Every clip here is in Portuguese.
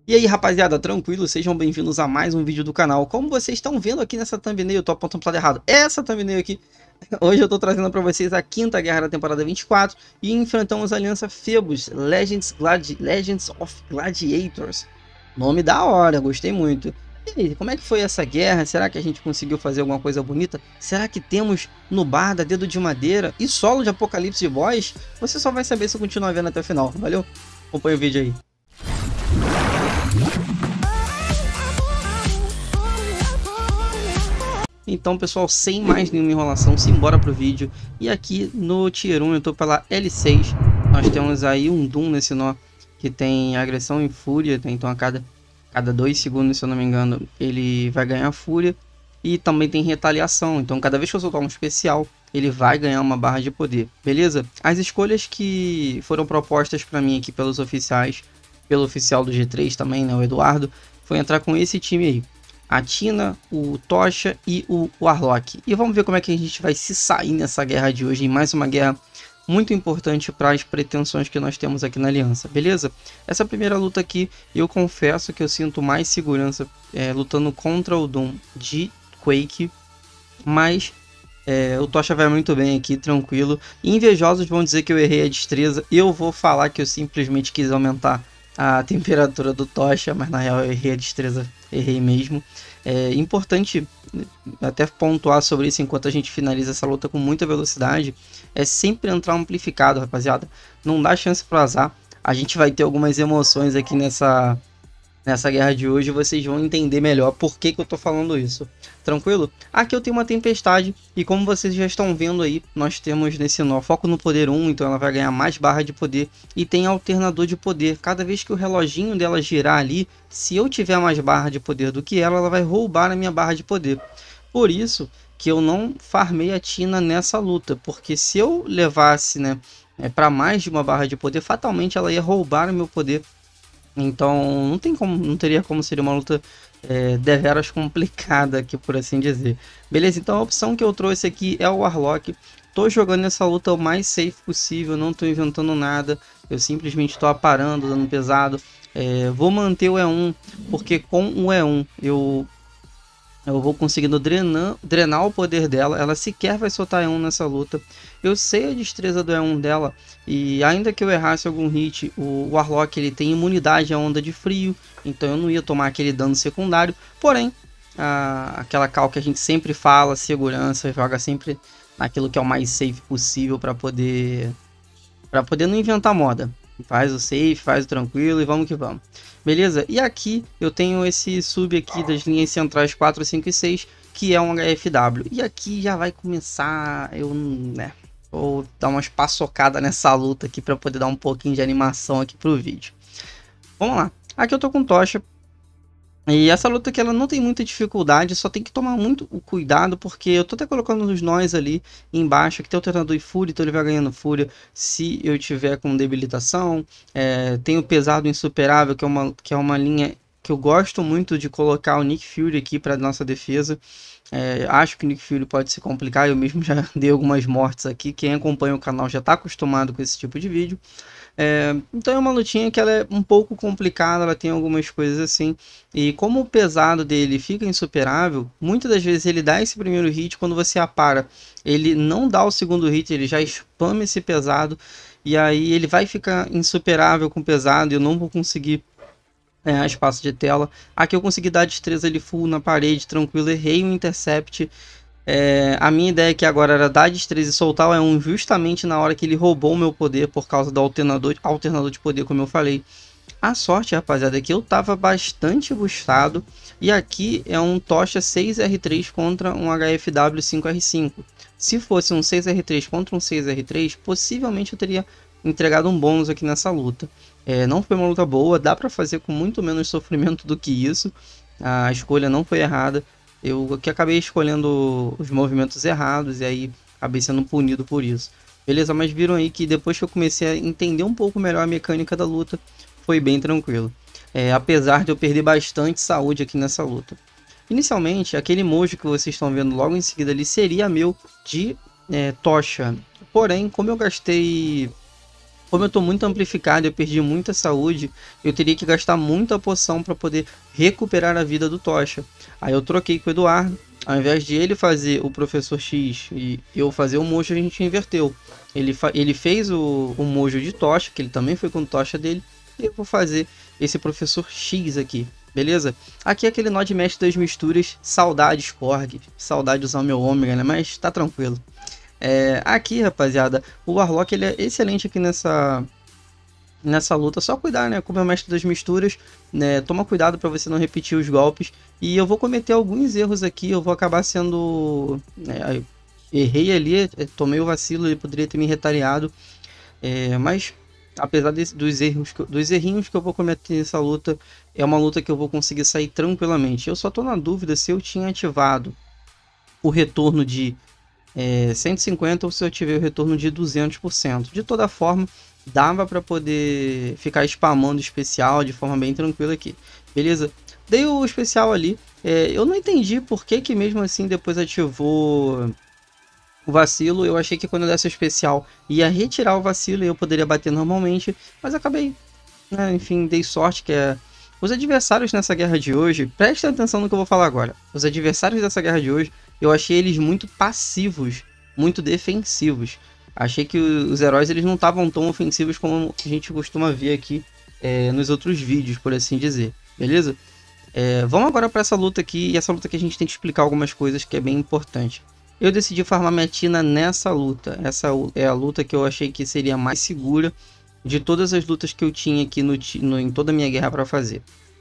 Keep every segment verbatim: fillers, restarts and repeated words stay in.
E aí, rapaziada, tranquilo? Sejam bem-vindos a mais um vídeo do canal. Como vocês estão vendo aqui nessa thumbnail, eu tô apontando pro lado errado. Essa thumbnail aqui, hoje eu tô trazendo para vocês a quinta guerra da temporada vinte e quatro e enfrentamos a aliança Phoebus, Legends, Gladi Legends of Gladiators. Nome da hora, gostei muito. E aí, como é que foi essa guerra? Será que a gente conseguiu fazer alguma coisa bonita? Será que temos no bar da Dedo de Madeira e solo de Apocalipse de Boss? Você só vai saber se continuar vendo até o final, valeu? Acompanha o vídeo aí. Então, pessoal, sem mais nenhuma enrolação, simbora pro vídeo. E aqui no Tier um eu tô pela L seis. Nós temos aí um Doom nesse nó que tem agressão e fúria. Então a cada, cada dois segundos, se eu não me engano, ele vai ganhar fúria. E também tem retaliação. Então cada vez que eu soltar um especial, ele vai ganhar uma barra de poder. Beleza? As escolhas que foram propostas para mim aqui pelos oficiais, pelo oficial do G três também, né, o Eduardo, foi entrar com esse time aí. A Tina, o Tocha e o Warlock. E vamos ver como é que a gente vai se sair nessa guerra de hoje. Em mais uma guerra muito importante para as pretensões que nós temos aqui na aliança, beleza? Essa primeira luta aqui, eu confesso que eu sinto mais segurança é, lutando contra o Doom de Quake. Mas é, o Tocha vai muito bem aqui, tranquilo. Invejosos vão dizer que eu errei a destreza. Eu vou falar que eu simplesmente quis aumentar a temperatura do Tocha, mas na real eu errei a destreza, errei mesmo. É importante até pontuar sobre isso enquanto a gente finaliza essa luta com muita velocidade, é sempre entrar amplificado, rapaziada. Não dá chance para azar. A gente vai ter algumas emoções aqui nessa nessa guerra de hoje, vocês vão entender melhor por que que eu tô falando isso. Tranquilo? Aqui eu tenho uma tempestade e como vocês já estão vendo aí, nós temos nesse nó foco no poder um, então ela vai ganhar mais barra de poder e tem alternador de poder. Cada vez que o reloginho dela girar ali, se eu tiver mais barra de poder do que ela, ela vai roubar a minha barra de poder. Por isso que eu não farmei a Tina nessa luta, porque se eu levasse, né, é, para mais de uma barra de poder, fatalmente ela ia roubar o meu poder. Então não tem como, não teria como ser uma luta é, deveras complicada aqui, por assim dizer. Beleza, então a opção que eu trouxe aqui é o Warlock. Tô jogando essa luta o mais safe possível, não tô inventando nada. Eu simplesmente tô aparando, dando pesado. É, vou manter o E um, porque com o E um eu... Eu vou conseguindo drenar, drenar o poder dela. Ela sequer vai soltar E um nessa luta. Eu sei a destreza do E um dela. E ainda que eu errasse algum hit, o Warlock ele tem imunidade à onda de frio. Então eu não ia tomar aquele dano secundário. Porém, a, aquela cal que a gente sempre fala, segurança, joga sempre naquilo que é o mais safe possível para poder, para poder não inventar moda. Faz o safe, faz o tranquilo e vamos que vamos. Beleza? E aqui eu tenho esse sub aqui das linhas centrais quatro, cinco e seis, que é um H F W. E aqui já vai começar, eu, né, vou dar umas paçocadas nessa luta aqui para poder dar um pouquinho de animação aqui pro vídeo. Vamos lá. Aqui eu tô com Tocha. E essa luta aqui ela não tem muita dificuldade, só tem que tomar muito cuidado, porque eu tô até colocando os nós ali embaixo, que tem alternador e fúria, então ele vai ganhando fúria se eu tiver com debilitação. É, tem o pesado insuperável, que é, uma, que é uma linha que eu gosto muito de colocar o Nick Fury aqui para nossa defesa. É, acho que o Nick Fury pode se complicar, eu mesmo já dei algumas mortes aqui, quem acompanha o canal já está acostumado com esse tipo de vídeo. É, então é uma lutinha que ela é um pouco complicada, ela tem algumas coisas assim, e como o pesado dele fica insuperável, muitas das vezes ele dá esse primeiro hit, quando você apara, ele não dá o segundo hit, ele já spama esse pesado, e aí ele vai ficar insuperável com o pesado, e eu não vou conseguir ganhar espaço de tela. Aqui eu consegui dar a destreza ali full na parede, tranquilo, errei o intercept. É, a minha ideia aqui agora era dar destreza e soltar o E um justamente na hora que ele roubou o meu poder por causa do alternador, alternador de poder, como eu falei. A sorte, rapaziada, é que eu tava bastante boostado e aqui é um Tocha seis R três contra um H F W cinco R cinco. Se fosse um seis R três contra um seis R três, possivelmente eu teria entregado um bônus aqui nessa luta. É, não foi uma luta boa, dá pra fazer com muito menos sofrimento do que isso. A escolha não foi errada. Eu que acabei escolhendo os movimentos errados e aí acabei sendo punido por isso. Beleza, mas viram aí que depois que eu comecei a entender um pouco melhor a mecânica da luta, foi bem tranquilo. É, apesar de eu perder bastante saúde aqui nessa luta. Inicialmente, aquele emoji que vocês estão vendo logo em seguida ali seria meu de é, Tocha. Porém, como eu gastei Como eu tô muito amplificado, eu perdi muita saúde, eu teria que gastar muita poção para poder recuperar a vida do Tocha. Aí eu troquei com o Eduardo, ao invés de ele fazer o Professor X e eu fazer o Mojo, a gente inverteu. Ele, ele fez o, o Mojo de Tocha, que ele também foi com o Tocha dele, e eu vou fazer esse Professor X aqui, beleza? Aqui é aquele nó de mestre das misturas, saudades Korg, saudade de usar o meu ômega, né? Mas tá tranquilo. É, aqui, rapaziada, o Warlock ele é excelente aqui nessa nessa luta. Só cuidar, né? Como é o mestre das misturas, né? Toma cuidado para você não repetir os golpes. E eu vou cometer alguns erros aqui. Eu vou acabar sendo... Né, errei ali, tomei o vacilo, ele poderia ter me retaliado. É, mas, apesar desse, dos, erros, dos errinhos que eu vou cometer nessa luta, é uma luta que eu vou conseguir sair tranquilamente. Eu só tô na dúvida se eu tinha ativado o retorno de É, cento e cinquenta ou se eu tiver o retorno de duzentos por cento. De toda forma, dava para poder ficar spamando especial de forma bem tranquila aqui. Beleza? Dei o especial ali. É, eu não entendi por que que mesmo assim depois ativou o vacilo. Eu achei que quando eu desse o especial ia retirar o vacilo e eu poderia bater normalmente. Mas acabei, né? Enfim, dei sorte que é... Os adversários nessa guerra de hoje, prestem atenção no que eu vou falar agora. Os adversários dessa guerra de hoje, eu achei eles muito passivos, muito defensivos. Achei que os heróis eles não estavam tão ofensivos como a gente costuma ver aqui é, nos outros vídeos, por assim dizer. Beleza? É, vamos agora para essa luta aqui, e essa luta que a gente tem que explicar algumas coisas que é bem importante. Eu decidi farmar minha Tina nessa luta. Essa é a luta que eu achei que seria mais segura de todas as lutas que eu tinha aqui no, no, em toda a minha guerra para fazer.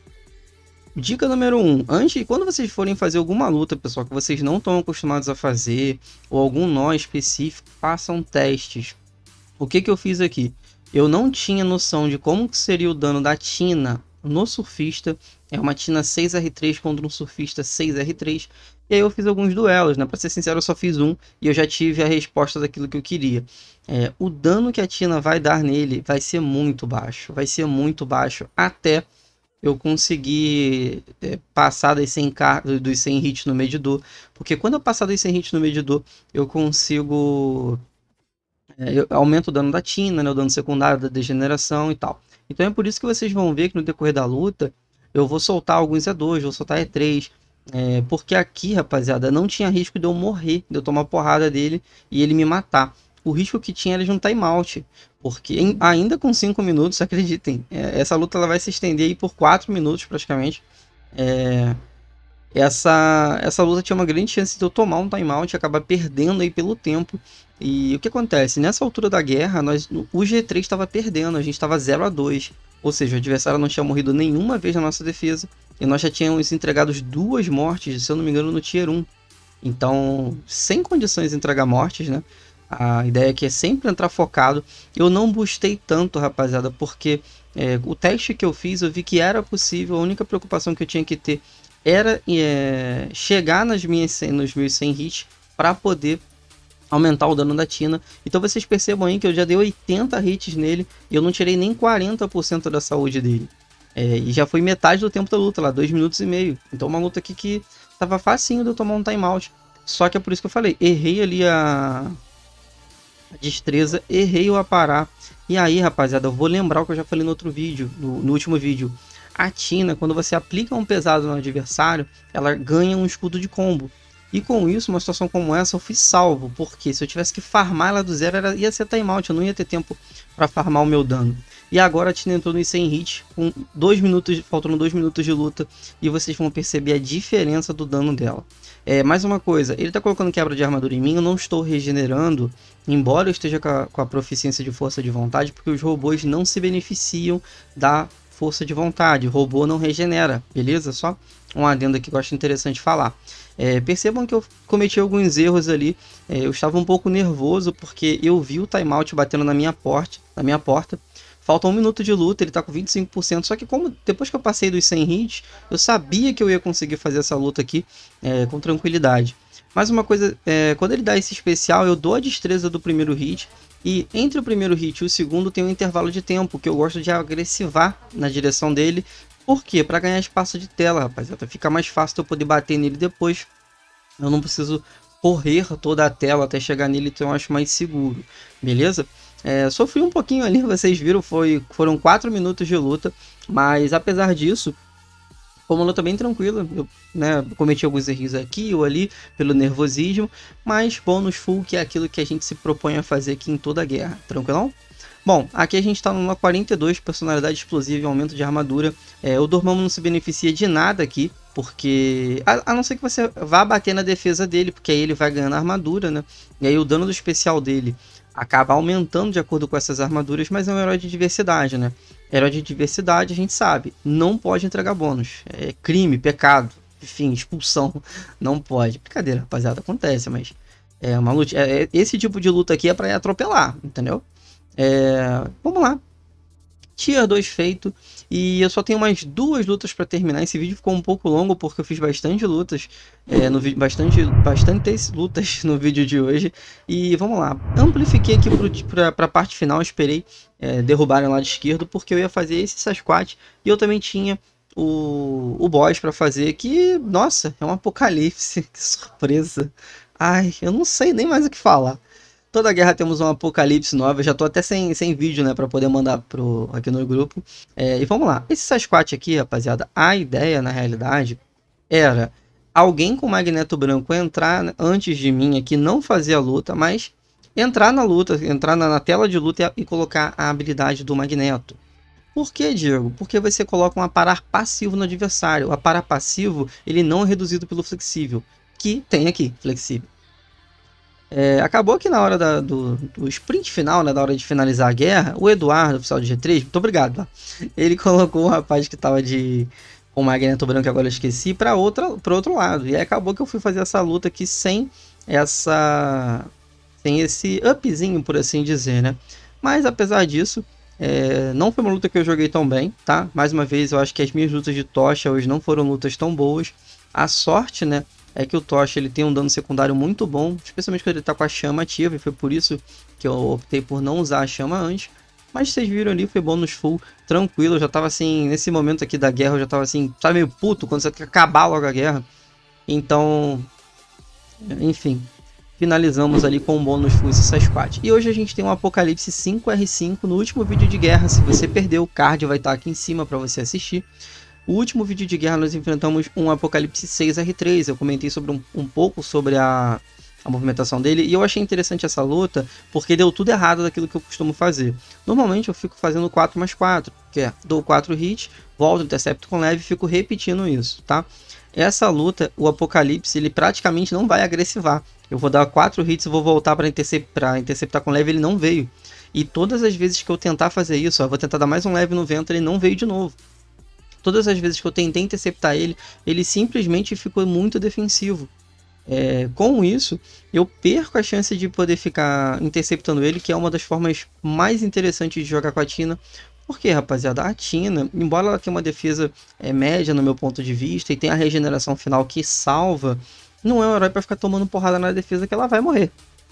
Dica número um. Antes, quando vocês forem fazer alguma luta, pessoal, que vocês não estão acostumados a fazer, ou algum nó específico, façam testes. O que que eu fiz aqui? Eu não tinha noção de como seria o dano da Tina no surfista. É uma Tina seis R três contra um surfista seis R três. E aí eu fiz alguns duelos, né? Pra ser sincero, eu só fiz um e eu já tive a resposta daquilo que eu queria. É, o dano que a Tina vai dar nele vai ser muito baixo. Vai ser muito baixo até eu conseguir é, passar das cem, dos cem hits no medidor. Porque quando eu passar dos cem hits no medidor, eu consigo... É, eu aumento o dano da Tina, né? O dano secundário da degeneração e tal. Então é por isso que vocês vão ver que no decorrer da luta, eu vou soltar alguns E dois, vou soltar E três... É, porque aqui, rapaziada, não tinha risco de eu morrer, de eu tomar porrada dele e ele me matar. O risco que tinha era de um timeout, porque em, ainda com cinco minutos, acreditem, é, essa luta ela vai se estender aí por quatro minutos praticamente. É, essa, essa luta tinha uma grande chance de eu tomar um timeout e acabar perdendo aí pelo tempo. E o que acontece? Nessa altura da guerra, nós, o G três estava perdendo, a gente estava zero a dois. Ou seja, o adversário não tinha morrido nenhuma vez na nossa defesa. E nós já tínhamos entregado duas mortes, se eu não me engano, no Tier um. Então, sem condições de entregar mortes, né? A ideia aqui é sempre entrar focado. Eu não boostei tanto, rapaziada, porque é, o teste que eu fiz, eu vi que era possível. A única preocupação que eu tinha que ter era é, chegar nas minhas, nos meus cem hits para poder aumentar o dano da Tina. Então vocês percebam aí que eu já dei oitenta hits nele e eu não tirei nem quarenta por cento da saúde dele. É, e já foi metade do tempo da luta lá, dois minutos e meio. Então uma luta aqui que tava facinho de eu tomar um timeout. Só que é por isso que eu falei, errei ali a, a destreza, errei o aparar. E aí, rapaziada, eu vou lembrar o que eu já falei no outro vídeo, no, no último vídeo. A Tina, quando você aplica um pesado no adversário, ela ganha um escudo de combo. E com isso, uma situação como essa, eu fui salvo. Porque se eu tivesse que farmar ela do zero, era, ia ser timeout. Eu não ia ter tempo para farmar o meu dano. E agora a Tina entrou nos cem hits, com dois minutos, faltando dois minutos de luta. E vocês vão perceber a diferença do dano dela. É, mais uma coisa, ele está colocando quebra de armadura em mim. Eu não estou regenerando, embora eu esteja com a, com a proficiência de força de vontade. Porque os robôs não se beneficiam da força de vontade. O robô não regenera, beleza? Só um adendo aqui que eu acho interessante falar. É, percebam que eu cometi alguns erros ali. É, eu estava um pouco nervoso porque eu vi o timeout batendo na minha porta, na minha porta. Falta um minuto de luta, ele está com vinte e cinco por cento. Só que como depois que eu passei dos cem hits, eu sabia que eu ia conseguir fazer essa luta aqui é, com tranquilidade. Mais uma coisa, é, quando ele dá esse especial, eu dou a destreza do primeiro hit. E entre o primeiro hit e o segundo tem um intervalo de tempo, que eu gosto de agressivar na direção dele. Por quê? Para ganhar espaço de tela, rapaziada. Fica mais fácil eu poder bater nele depois. Eu não preciso correr toda a tela até chegar nele, então eu acho mais seguro. Beleza? É, sofri um pouquinho ali, vocês viram, foi, foram quatro minutos de luta, mas apesar disso, foi uma luta bem tranquila. Eu, né, cometi alguns erros aqui ou ali pelo nervosismo, mas bônus full, que é aquilo que a gente se propõe a fazer aqui em toda a guerra, tranquilão? Bom, aqui a gente está numa quarenta e dois, personalidade explosiva e aumento de armadura. É, o Dormammu não se beneficia de nada aqui, porque a, a não ser que você vá bater na defesa dele, porque aí ele vai ganhando armadura, né? E aí o dano do especial dele acaba aumentando de acordo com essas armaduras, mas é um herói de diversidade, né? Herói de diversidade, a gente sabe, não pode entregar bônus. É crime, pecado, enfim, expulsão, não pode. Brincadeira, rapaziada, acontece, mas é uma luta. É, esse tipo de luta aqui é para atropelar, entendeu? É, vamos lá. Tier dois feito. E eu só tenho mais duas lutas para terminar. Esse vídeo ficou um pouco longo porque eu fiz bastante lutas. É, no vídeo, bastante, bastantes lutas no vídeo de hoje. E vamos lá. Amplifiquei aqui para a parte final. Esperei é, derrubarem o lado esquerdo porque eu ia fazer esse Sasquatch. E eu também tinha o, o boss para fazer. Que, nossa, é um apocalipse. Que surpresa. Ai, eu não sei nem mais o que falar. Toda guerra temos um apocalipse nova. Eu já tô até sem, sem vídeo, né? Pra poder mandar pro, aqui no grupo. É, e vamos lá. Esse Sasquatch aqui, rapaziada, a ideia, na realidade, era alguém com Magneto Branco entrar antes de mim aqui, não fazer a luta, mas entrar na luta, entrar na, na tela de luta e, e colocar a habilidade do Magneto. Por que, Diego? Porque você coloca um aparar passivo no adversário. O aparar passivo, ele não é reduzido pelo flexível, que tem aqui, flexível. É, acabou que na hora da, do, do sprint final, né, da hora de finalizar a guerra, o Eduardo, oficial de G três, muito obrigado, tá? Ele colocou o rapaz que tava de com o Magneto Branco, agora eu esqueci, para outro lado. E aí acabou que eu fui fazer essa luta aqui sem essa sem esse upzinho, por assim dizer, né? Mas apesar disso, é, não foi uma luta que eu joguei tão bem, tá? Mais uma vez, eu acho que as minhas lutas de tocha hoje não foram lutas tão boas. A sorte, né, é que o Tocha ele tem um dano secundário muito bom, especialmente quando ele está com a chama ativa, e foi por isso que eu optei por não usar a chama antes. Mas vocês viram ali, foi bônus full, tranquilo. Eu já tava assim, nesse momento aqui da guerra, eu já tava assim, tá meio puto quando você quer acabar logo a guerra. Então, enfim, finalizamos ali com um bônus full esse Sasquatch. E hoje a gente tem um Apocalipse cinco R cinco no último vídeo de guerra. Se você perdeu, o card vai estar aqui em cima para você assistir. O último vídeo de guerra nós enfrentamos um Apocalipse seis R três, eu comentei sobre um, um pouco sobre a, a movimentação dele, e eu achei interessante essa luta, porque deu tudo errado daquilo que eu costumo fazer. Normalmente eu fico fazendo quatro mais quatro, que é, dou quatro hits, volto, intercepto com leve e fico repetindo isso, tá? Essa luta, o Apocalipse, ele praticamente não vai agressivar. Eu vou dar quatro hits e vou voltar para interceptar, interceptar com leve, ele não veio. E todas as vezes que eu tentar fazer isso, ó, eu vou tentar dar mais um leve no vento, ele não veio de novo. Todas as vezes que eu tentei interceptar ele, ele simplesmente ficou muito defensivo. É, com isso, eu perco a chance de poder ficar interceptando ele, que é uma das formas mais interessantes de jogar com a Tina. Porque, rapaziada, a Tina, embora ela tenha uma defesa é, média no meu ponto de vista, e tenha a regeneração final que salva, não é um herói para ficar tomando porrada na defesa que ela vai morrer.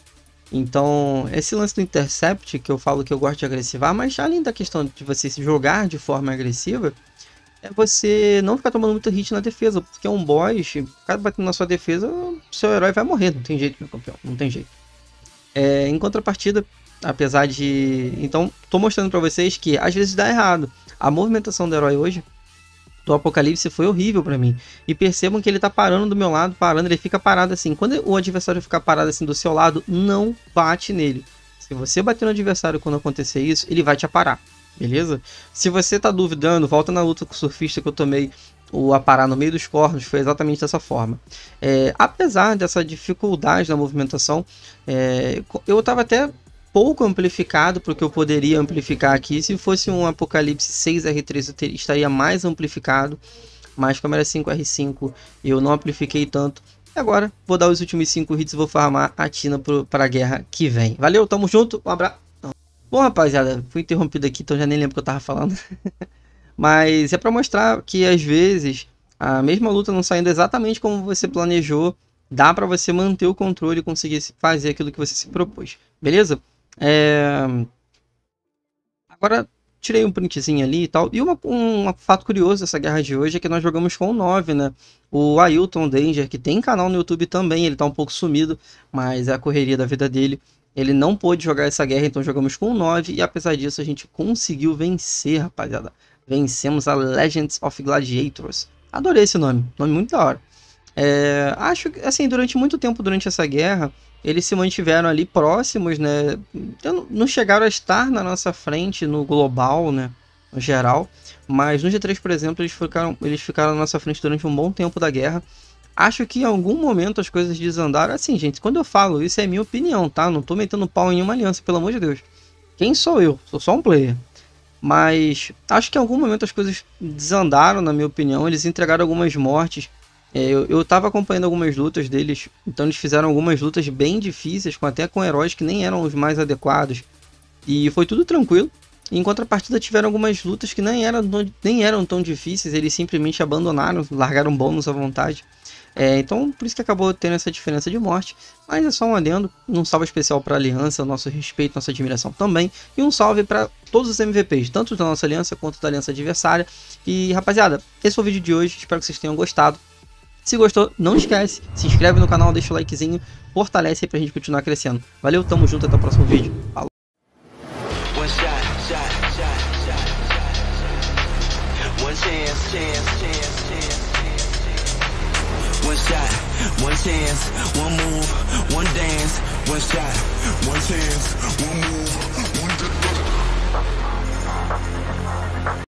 Então, esse lance do intercept, que eu falo que eu gosto de agressivar, mas além da questão de você se jogar de forma agressiva, é você não ficar tomando muito hit na defesa, porque é um boss, o cara batendo na sua defesa, seu herói vai morrer, não tem jeito, meu campeão, não tem jeito. É, em contrapartida, apesar de... Então, tô mostrando pra vocês que às vezes dá errado. A movimentação do herói hoje, do Apocalipse, foi horrível pra mim. E percebam que ele tá parando do meu lado, parando, ele fica parado assim. Quando o adversário ficar parado assim do seu lado, não bate nele. Se você bater no adversário quando acontecer isso, ele vai te aparar. Beleza? Se você tá duvidando, volta na luta com o surfista que eu tomei o aparar no meio dos cornos, foi exatamente dessa forma. É, apesar dessa dificuldade na movimentação, é, eu tava até pouco amplificado para o que eu poderia amplificar aqui. Se fosse um Apocalipse seis R três eu teria, estaria mais amplificado, mas como era cinco R cinco eu não amplifiquei tanto. E agora vou dar os últimos cinco hits e vou farmar a Tina para a guerra que vem. Valeu, tamo junto, um abraço. Bom, rapaziada, fui interrompido aqui, então já nem lembro o que eu tava falando. Mas é para mostrar que às vezes a mesma luta não saindo exatamente como você planejou, dá para você manter o controle e conseguir fazer aquilo que você se propôs. Beleza? É... Agora tirei um printzinho ali e tal. E uma, um, um fato curioso dessa guerra de hoje é que nós jogamos com o nove, né? O Ailton Danger, que tem canal no YouTube também, ele tá um pouco sumido, mas é a correria da vida dele. Ele não pôde jogar essa guerra, então jogamos com nove. E apesar disso, a gente conseguiu vencer, rapaziada. Vencemos a Legends of Gladiators. Adorei esse nome, nome muito da hora. É, acho que, assim, durante muito tempo, durante essa guerra, eles se mantiveram ali próximos, né? Então, não chegaram a estar na nossa frente no global, né? No geral. Mas no G três, por exemplo, eles ficaram, eles ficaram na nossa frente durante um bom tempo da guerra. Acho que em algum momento as coisas desandaram. Assim, gente, quando eu falo isso é minha opinião, tá? Não tô metendo pau em nenhuma aliança, pelo amor de Deus. Quem sou eu? Sou só um player. Mas acho que em algum momento as coisas desandaram, na minha opinião. Eles entregaram algumas mortes. É, eu, eu tava acompanhando algumas lutas deles, então eles fizeram algumas lutas bem difíceis, com, até com heróis que nem eram os mais adequados. E foi tudo tranquilo. Em contrapartida tiveram algumas lutas que nem eram, nem eram tão difíceis, eles simplesmente abandonaram, largaram bônus à vontade. É, então por isso que acabou tendo essa diferença de morte. Mas é só um adendo, um salve especial para a aliança, nosso respeito, nossa admiração também. E um salve para todos os M V Ps, tanto da nossa aliança quanto da aliança adversária. E rapaziada, esse foi o vídeo de hoje, espero que vocês tenham gostado. Se gostou, não esquece, se inscreve no canal, deixa o likezinho, fortalece aí pra gente continuar crescendo. Valeu, tamo junto, até o próximo vídeo. Falou! One shot, one chance, one move, one dance. One shot, one chance, one move, one dance.